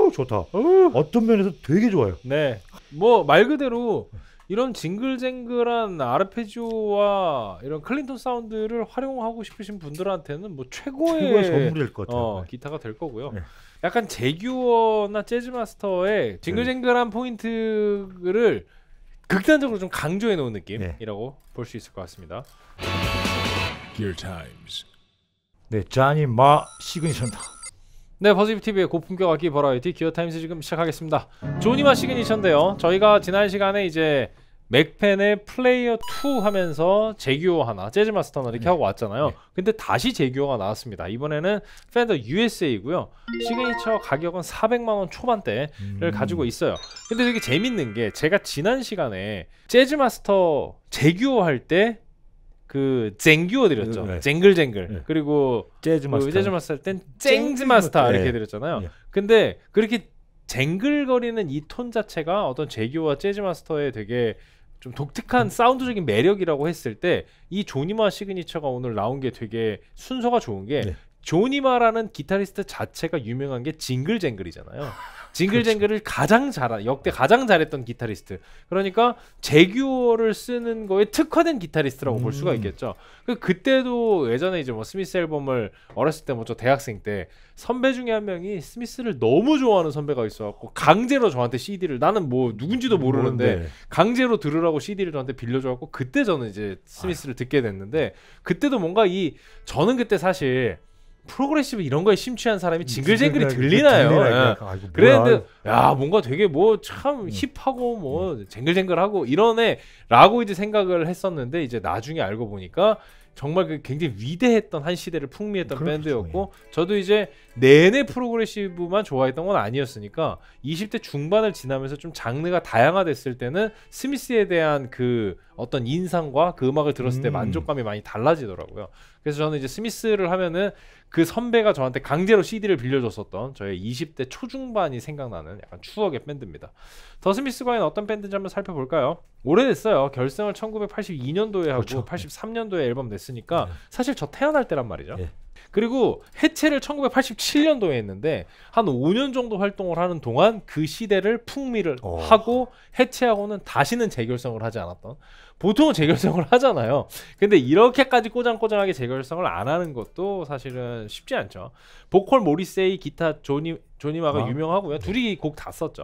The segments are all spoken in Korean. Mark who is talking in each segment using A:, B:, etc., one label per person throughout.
A: 좋다. 어떤 면에서 되게 좋아요.
B: 네, 뭐 말 그대로 이런 징글쟁글한 아르페지오와 이런 클린톤 사운드를 활용하고 싶으신 분들한테는 뭐 최고의
A: 선물일 것 같아요.
B: 기타가 될 거고요.
A: 네.
B: 약간 제규어나 재즈마스터의 징글쟁글한 포인트를 극단적으로 좀 강조해 놓은 느낌이라고 볼 수 있을 것 같습니다.
C: Gear Times.
A: 네, 자니 마 시그니처입니다.
B: 네, 버즈비TV의 고품격 악기 버라이티 기어타임즈 지금 시작하겠습니다. 조니마 시그니처인데요. 저희가 지난 시간에 이제 맥펜의 플레이어 2 하면서 제규어 하나, 재즈마스터 이렇게 하고 왔잖아요. 근데 다시 제규어가 나왔습니다. 이번에는 펜더 USA고요. 시그니처 가격은 400만원 초반대를 가지고 있어요. 근데 되게 재밌는 게 제가 지난 시간에 재즈마스터 제규어 할 때 그 쟁규어 드렸죠. 쟁글쟁글. 그리고 재즈마스터 할 땐 쨍즈마스터 이렇게 드렸잖아요. 근데 그렇게 쟁글거리는 이 톤 자체가 어떤 제규어와 재즈마스터의 되게 좀 독특한 사운드적인 매력이라고 했을 때 이 조니마 시그니처가 오늘 나온 게 되게 순서가 좋은 게 조니마라는 기타리스트 자체가 유명한 게 징글쟁글이잖아요. 징글쟁글을 가장 역대 가장 잘했던 기타리스트. 그러니까 제규어를 쓰는 거에 특화된 기타리스트라고 볼 수가 있겠죠. 그때도 예전에 이제 뭐 스미스 앨범을 어렸을 때 뭐 저 대학생 때 선배 중에 한 명이 스미스를 너무 좋아하는 선배가 있어갖고 강제로 저한테 CD를 나는 뭐 누군지도 모르는데 강제로 들으라고 CD를 저한테 빌려줘갖고 그때 저는 이제 스미스를 듣게 됐는데 그때도 뭔가 저는 그때 사실 프로그레시브 이런 거에 심취한 사람이 징글쟁글이 들리나요? 그랬는데 야 뭔가 되게 뭐 참 힙하고 뭐 쟁글쟁글하고 이러네 라고 이제 생각을 했었는데 이제 나중에 알고 보니까 정말 그 굉장히 위대했던 한 시대를 풍미했던 밴드였고 저도 이제 내내 프로그레시브만 좋아했던 건 아니었으니까 20대 중반을 지나면서 좀 장르가 다양화됐을 때는 스미스에 대한 그 어떤 인상과 그 음악을 들었을 때 만족감이 많이 달라지더라고요. 그래서 저는 이제 스미스를 하면은 그 선배가 저한테 강제로 CD를 빌려줬었던 저의 20대 초중반이 생각나는 약간 추억의 밴드입니다. 더 스미스 과연 어떤 밴드인지 한번 살펴볼까요? 오래됐어요. 결성을 1982년도에 하고 83년도에 앨범 냈으니까 사실 저 태어날 때란 말이죠. 그리고 해체를 1987년도에 했는데 한 5년 정도 활동을 하는 동안 그 시대를 풍미를 하고 해체하고는 다시는 재결성을 하지 않았던, 보통은 재결성을 하잖아요. 근데 이렇게까지 꼬장꼬장하게 재결성을 안 하는 것도 사실은 쉽지 않죠. 보컬 모리세이, 기타 조니마가 유명하고요. 둘이 곡 다 썼죠.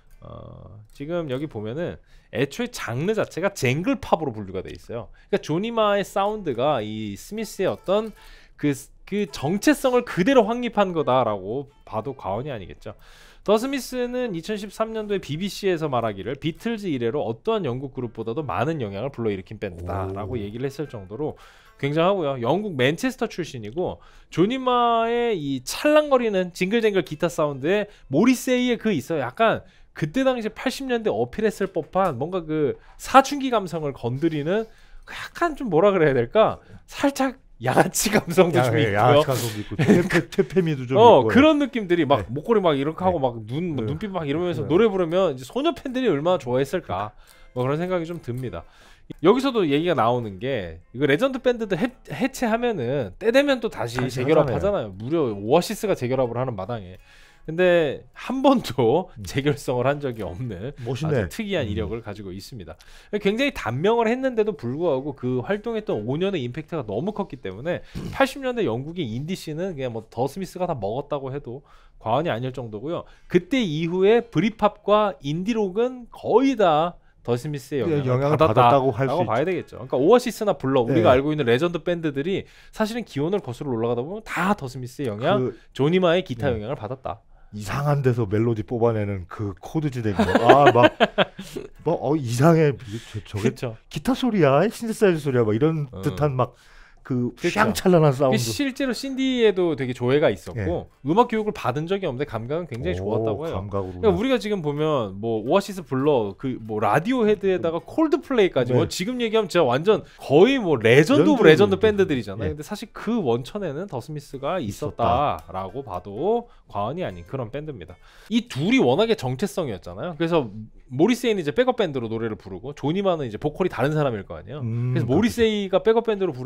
B: 지금 여기 보면은 애초에 장르 자체가 쟁글팝으로 분류가 돼 있어요. 그러니까 조니마의 사운드가 이 스미스의 어떤 그 정체성을 그대로 확립한 거다라고 봐도 과언이 아니겠죠. 더 스미스는 2013년도에 BBC에서 말하기를 비틀즈 이래로 어떠한 영국 그룹보다도 많은 영향을 불러일으킨 밴드다라고 얘기를 했을 정도로 굉장하고요. 영국 맨체스터 출신이고 조니마의 이 찰랑거리는 징글쟁글 기타 사운드에 모리세이의 그 있어요. 약간 그때 당시 80년대 어필했을 법한 뭔가 그 사춘기 감성을 건드리는 약간 좀 뭐라 그래야 될까? 살짝 양아치 감성도 좀 있고요.
A: 양아치 감성도 있고 퇴폐미도 좀 있고
B: 그런 느낌들이 막 목걸이 막 이렇게 하고 막 눈빛 막 이러면서 노래 부르면 이제 소녀 팬들이 얼마나 좋아했을까 뭐 그런 생각이 좀 듭니다. 여기서도 얘기가 나오는 게 이거 레전드 밴드들 해체하면은 때 되면 또 다시 재결합하잖아요. 무려 오아시스가 재결합을 하는 마당에. 근데 한 번도 재결성을 한 적이 없는 아주 특이한 이력을 가지고 있습니다. 굉장히 단명을 했는데도 불구하고 그 활동했던 5년의 임팩트가 너무 컸기 때문에 80년대 영국의 인디씬은 그냥 뭐 더 스미스가 다 먹었다고 해도 과언이 아닐 정도고요. 그때 이후에 브리팝과 인디록은 거의 다 더 스미스의 영향을 받았다고 봐야 되겠죠. 그러니까 오아시스나 블러 우리가 알고 있는 레전드 밴드들이 사실은 기원을 거슬러 올라가다 보면 다 더 스미스의 영향, 조니마의 기타 영향을 받았다.
A: 이상한 데서 멜로디 뽑아내는 그 코드 지대기 이상해. 저게 기타 소리야, 신세사이저 소리야, 막 이런 듯한 막 그 휘황찬란한 사운드.
B: 실제로 신디에도 되게 조회가 있었고 음악 교육을 받은 적이 없는데 감각은 굉장히 좋았다고 해요. 그러니까 우리가 지금 보면 뭐 오아시스 블러 그 뭐 라디오 헤드에다가 콜드플레이까지 뭐 지금 얘기하면 진짜 완전 거의 뭐 레전드 오브 레전드 밴드들이잖아요. 근데 사실 그 원천에는 더 스미스가 있었다라고 봐도 과언이 아닌 그런 밴드입니다. 이 둘이 워낙에 정체성이었잖아요. 그래서 모리세이는 이제 백업 밴드로 노래를 부르고 조니마는 이제 보컬이 다른 사람일 거 아니에요. 그래서 모리세이가 백업 밴드로 부르면 백업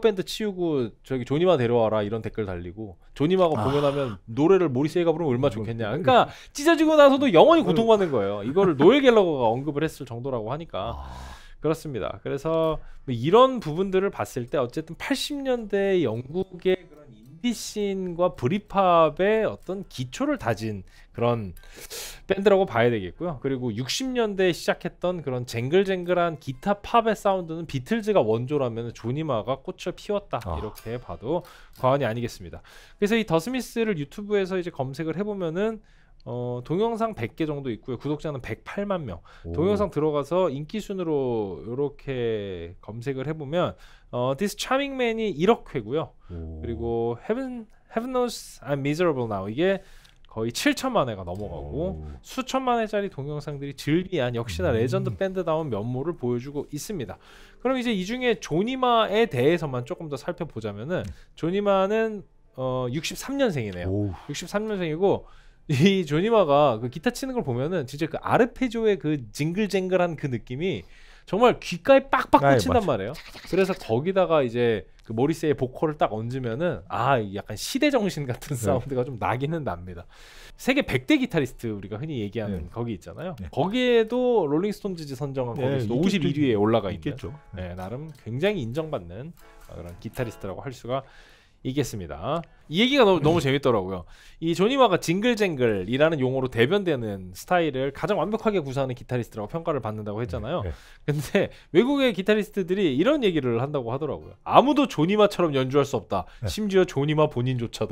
B: 밴드 치우고 저기 조니마 데려와라 이런 댓글 달리고 조니마가 공연하면 노래를 모리세이가 부르면 얼마나 좋겠냐. 그러니까 찢어지고 나서도 영원히 고통받는 거예요. 이거를 노엘 갤러거가 언급을 했을 정도라고 하니까 그렇습니다. 그래서 뭐 이런 부분들을 봤을 때 어쨌든 80년대 영국의 그런 인디씬과 브리팝의 어떤 기초를 다진 그런 밴드라고 봐야 되겠고요. 그리고 60년대에 시작했던 그런 쟁글쟁글한 기타 팝의 사운드는 비틀즈가 원조라면 조니마가 꽃을 피웠다 이렇게 봐도 과언이 아니겠습니다. 그래서 이 더 스미스를 유튜브에서 이제 검색을 해보면은 동영상 100개 정도 있고요. 구독자는 108만 명. 동영상 들어가서 인기 순으로 이렇게 검색을 해보면 This Charming Man이 1억 회고요. 그리고 Heaven Knows I'm Miserable Now 이게 거의 7천만 회가 넘어가고 수천만 회짜리 동영상들이 즐비한 역시나 레전드 밴드다운 면모를 보여주고 있습니다. 그럼 이제 이 중에 조니마에 대해서만 조금 더 살펴보자면은 조니마는 63년생이네요. 63년생이고 이 조니마가 그 기타 치는 걸 보면은 진짜 그 아르페지오의 그 징글쟁글한 그 느낌이 정말 귓가에 빡빡 꽂힌단 말이에요. 그래서 거기다가 이제 그 모리세이의 보컬을 딱 얹으면은 약간 시대 정신 같은 사운드가 좀 나기는 납니다. 세계 100대 기타리스트 우리가 흔히 얘기하는 거기 있잖아요. 거기에도 롤링스톤즈 선정한 거기서 51위에 올라가 있는 나름 굉장히 인정받는 그런 기타리스트라고 할 수가 있겠습니다. 이 얘기가 너무 재밌더라고요. 이 조니마가 징글쟁글이라는 용어로 대변되는 스타일을 가장 완벽하게 구사하는 기타리스트라고 평가를 받는다고 했잖아요. 근데 외국의 기타리스트들이 이런 얘기를 한다고 하더라고요. 아무도 조니마처럼 연주할 수 없다. 심지어 조니마 본인조차도.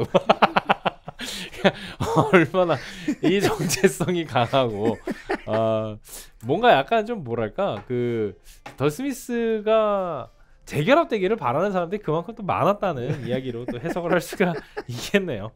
B: 얼마나 이 정체성이 강하고 뭔가 약간 좀 뭐랄까 그 더 스미스가 재결합되기를 바라는 사람들이 그만큼 또 많았다는 이야기로 또 해석을 할 수가 있겠네요.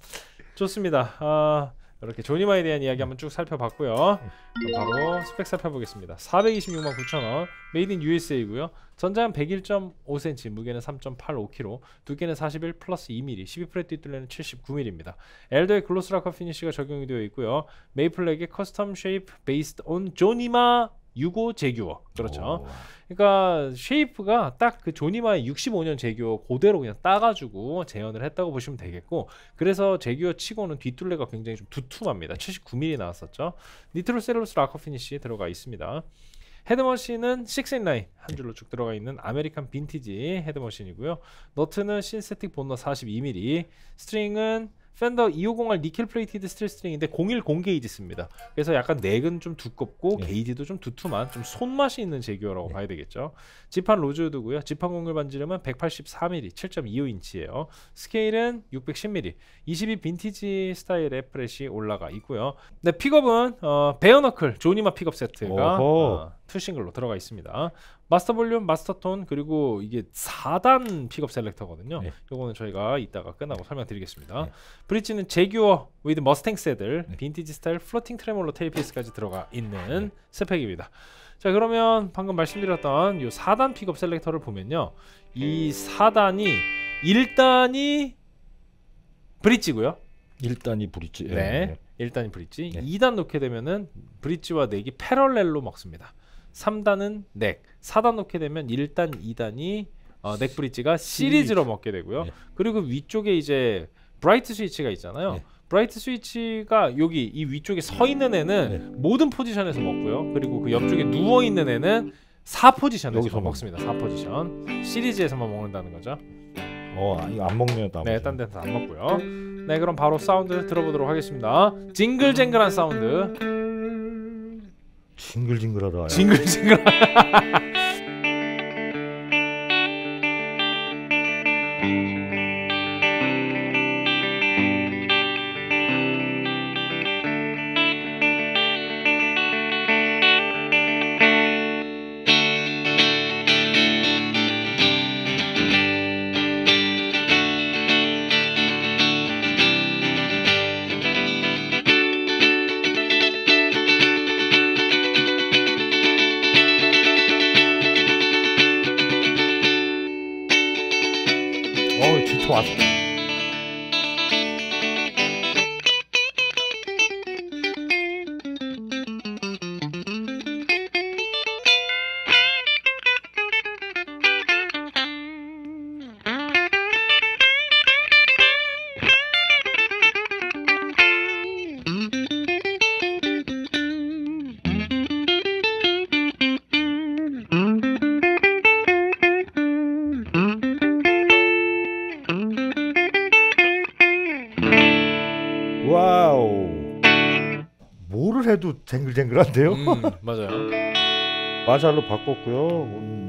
B: 좋습니다. 이렇게 조니마에 대한 이야기 한번 쭉 살펴봤고요. 그럼 바로 스펙 살펴보겠습니다. 426만 9천원, 메이드 인 USA이고요. 전장은 101.5cm, 무게는 3.85kg, 두께는 41 플러스 2mm, 12프렛 뒷둘레는 79mm입니다. 엘더의 글로스 락커 피니쉬가 적용이 되어 있고요. 메이플렉의 커스텀 쉐이프 베이스드 온 조니마 65 제규어. 그렇죠. 그러니까 쉐이프가 딱 그 조니마의 65년 제규어 그대로 그냥 따가지고 재현을 했다고 보시면 되겠고, 그래서 제규어 치고는 뒷둘레가 굉장히 좀 두툼합니다. 79mm 나왔었죠. 니트로셀루로스 락커 피니쉬 들어가 있습니다. 헤드머신은 6인라인 한 줄로 쭉 들어가 있는 아메리칸 빈티지 헤드머신이고요. 너트는 신세틱 본너 42mm, 스트링은 펜더 2501 니켈 플레이티드 스틸 스트링인데 010 게이지 씁니다. 그래서 약간 넥은 좀 두껍고 게이지도 좀 두툼한 좀 손맛이 있는 제규어라고 봐야 되겠죠. 지판 로즈우드고요. 지판 공률 반지름은 184mm, 7.25인치예요. 스케일은 610mm, 22 빈티지 스타일의 프렛이 올라가 있고요. 네, 픽업은 베어너클 조니마 픽업 세트가 투싱글로 들어가 있습니다. 마스터 볼륨, 마스터 톤, 그리고 이게 4단 픽업 셀렉터거든요. 요거는 저희가 이따가 끝나고 설명드리겠습니다. 브릿지는 제규어 with 머스탱 세들, 빈티지 스타일 플로팅 트레몰로 테일피스까지 들어가 있는 스펙입니다. 자, 그러면 방금 말씀드렸던 이 4단 픽업 셀렉터를 보면요, 이 4단이 1단이 브릿지고요.
A: 1단이 브릿지.
B: 네, 1단이 브릿지. 2단 놓게 되면은 브릿지와 넥이 패럴렐로 먹습니다. 3단은 넥, 4단 놓게 되면 1단, 2단이 넥 브릿지가 시리즈로 먹게 되고요. 그리고 위쪽에 이제 브라이트 스위치가 있잖아요. 브라이트 스위치가 여기 이 위쪽에 서 있는 애는 모든 포지션에서 먹고요. 그리고 그 옆쪽에 누워 있는 애는 4포지션에서 먹습니다. 4포지션. 시리즈에서만 먹는다는 거죠.
A: 이거 안 먹네요.
B: 네, 딴 데서 안 먹고요. 네, 그럼 바로 사운드 들어보도록 하겠습니다. 징글징글한 사운드.
A: 징글징글하다.
B: 징글징글.
A: 진짜 왔어. 롤을 해도 쟁글쟁글한데요.
B: 맞아요.
A: 마샬로 바꿨고요.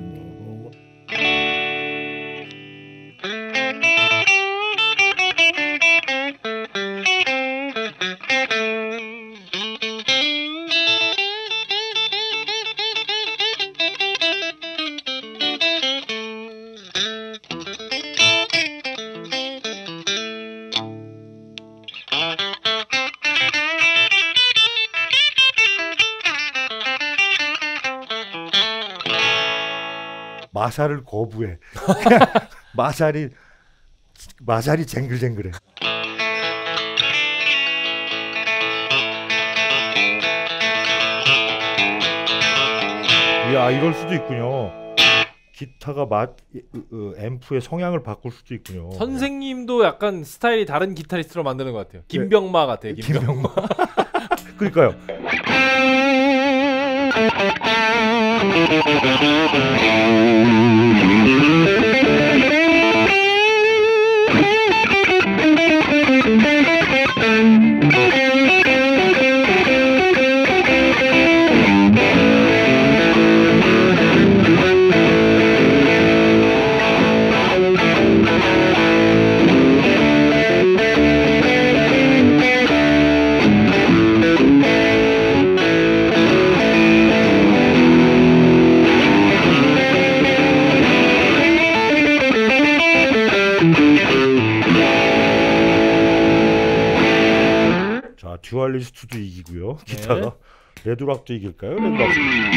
A: 마샬을 거부해. 마샬이 쟁글쟁글해. 이야, 이럴 수도 있군요. 기타가 앰프의 성향을 바꿀 수도 있군요.
B: 선생님도 약간 스타일이 다른 기타리스트로 만드는 것 같아요. 김병마 같아요. 김병마.
A: 그러니까요. 듀얼리스트도 이기고요. 기타가. 레드락도 이길까요? 레드락.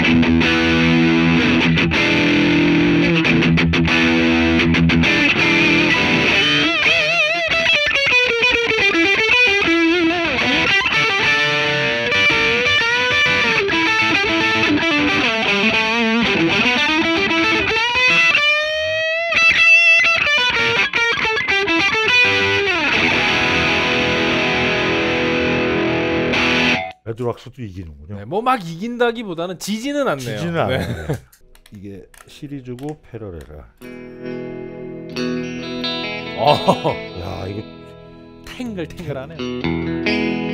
A: 레드락스도 이기는군요.
B: 네, 뭐 막 이긴다기보다는 지지는 않네요.
A: 지지는 않아요. 이게 시리즈고 패러레라. 야, 이거
B: 탱글탱글하네.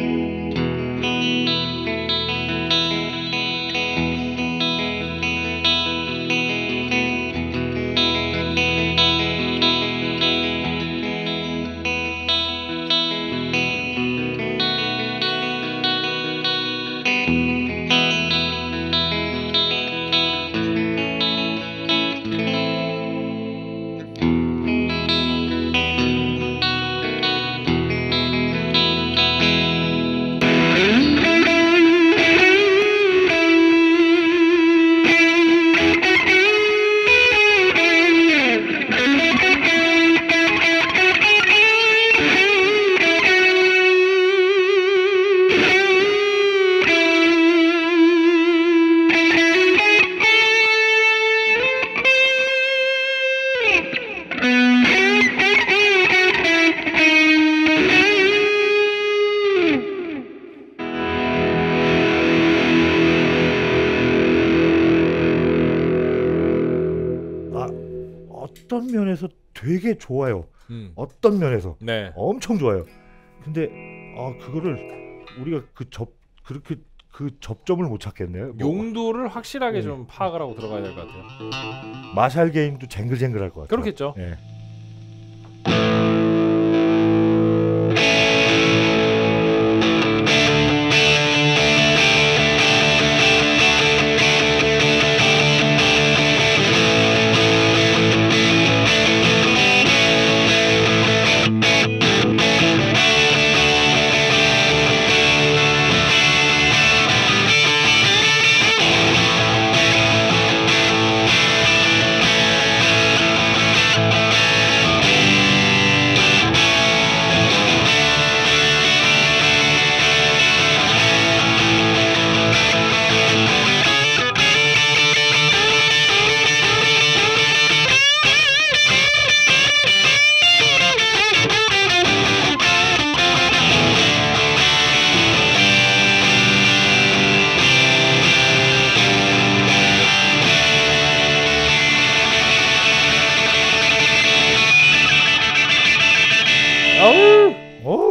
A: 어떤 면에서 되게 좋아요. 어떤 면에서 엄청 좋아요. 근데 그거를 우리가 그렇게 그 접점을 못 찾겠네요.
B: 용도를 확실하게 좀 파악을 하고 들어가야 될 것 같아요.
A: 마샬 게임도 쟁글쟁글할 것 같아요.
B: 그렇겠죠.
A: 네.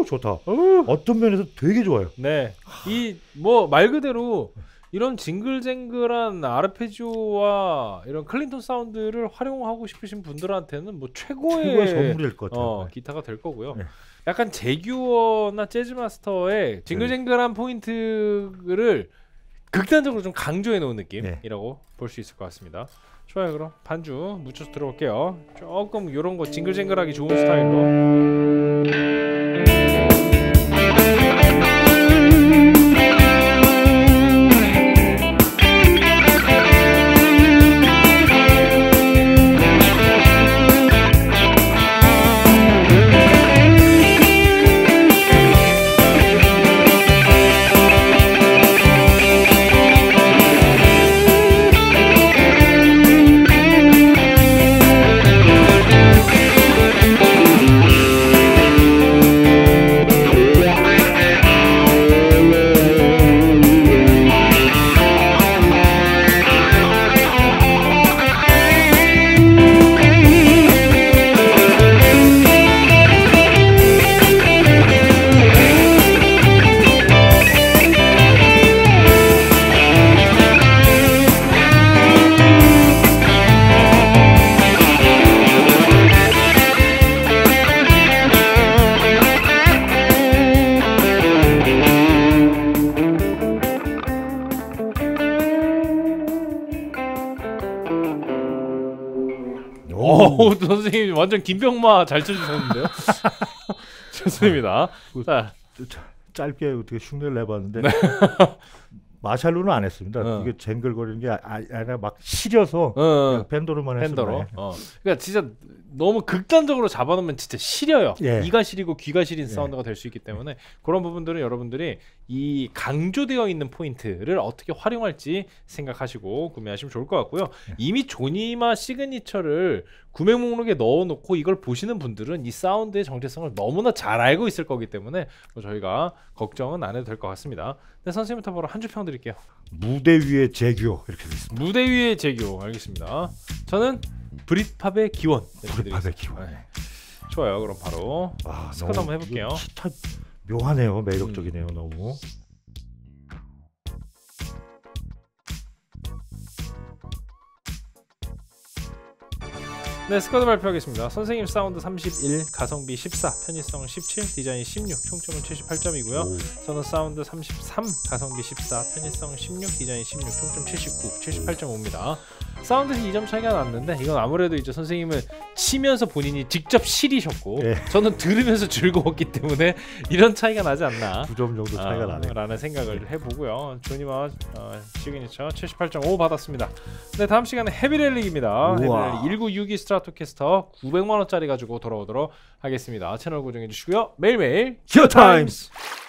A: 좋다. 어떤 면에서 되게 좋아요.
B: 네, 이 뭐 말 그대로 이런 징글쟁글한 아르페지오와 이런 클린톤 사운드를 활용하고 싶으신 분들한테는 뭐 최고의
A: 선물일 것 같아요.
B: 기타가 될 거고요.
A: 네.
B: 약간 제규어나 재즈마스터의 징글쟁글한 포인트를 극단적으로 좀 강조해 놓은 느낌이라고 볼 수 있을 것 같습니다. 좋아요. 그럼 반주 묻혀서 들어볼게요. 조금 이런 거 징글징글하기 좋은 스타일로. 선생님 완전 김병마 잘 쳐주셨는데요. 좋습니다. 자,
A: 짧게 어떻게 흉내를 내봤는데 마샬로는 안 했습니다. 이게 쟁글거리는 게 아니라 막 시려서 그냥 밴도로만 했습니다.
B: 그러니까 진짜 너무 극단적으로 잡아놓으면 진짜 시려요. 이가 시리고 귀가 시린 사운드가 될 수 있기 때문에 그런 부분들은 여러분들이 이 강조되어 있는 포인트를 어떻게 활용할지 생각하시고 구매하시면 좋을 것 같고요. 이미 조니마 시그니처를 구매 목록에 넣어놓고 이걸 보시는 분들은 이 사운드의 정체성을 너무나 잘 알고 있을 거기 때문에 저희가 걱정은 안 해도 될 것 같습니다. 네, 선생님부터 바로 한 줄 평 드릴게요.
A: 무대 위의 재규 이렇게 되어 있습니다.
B: 무대 위의 재규 알겠습니다. 저는 브릿팝의 기원.
A: 브릿팝의 기원.
B: 네. 좋아요. 그럼 바로 스쿼트 한번 해볼게요.
A: 기타 묘하네요. 매력적이네요. 너무.
B: 네, 스쿼드 발표하겠습니다. 선생님 사운드 31, 가성비 14, 편의성 17, 디자인 16, 총점은 78점이고요. 저는 사운드 33, 가성비 14, 편의성 16, 디자인 16, 총점 79, 78.5입니다. 사운드는 2점 차이가 났는데 이건 아무래도 이제 선생님은 치면서 본인이 직접 실이셨고 저는 들으면서 즐거웠기 때문에 이런 차이가 나지 않나
A: 2점 정도 차이가 나네요
B: 라는 생각을 해보고요. 조니마 시그니처 78.5 받았습니다. 네, 다음 시간에 헤비렐릭입니다. 헤비렐릭 1962 스트라토캐스터 900만원짜리 가지고 돌아오도록 하겠습니다. 채널 고정해주시고요. 매일매일
A: 기어타임스!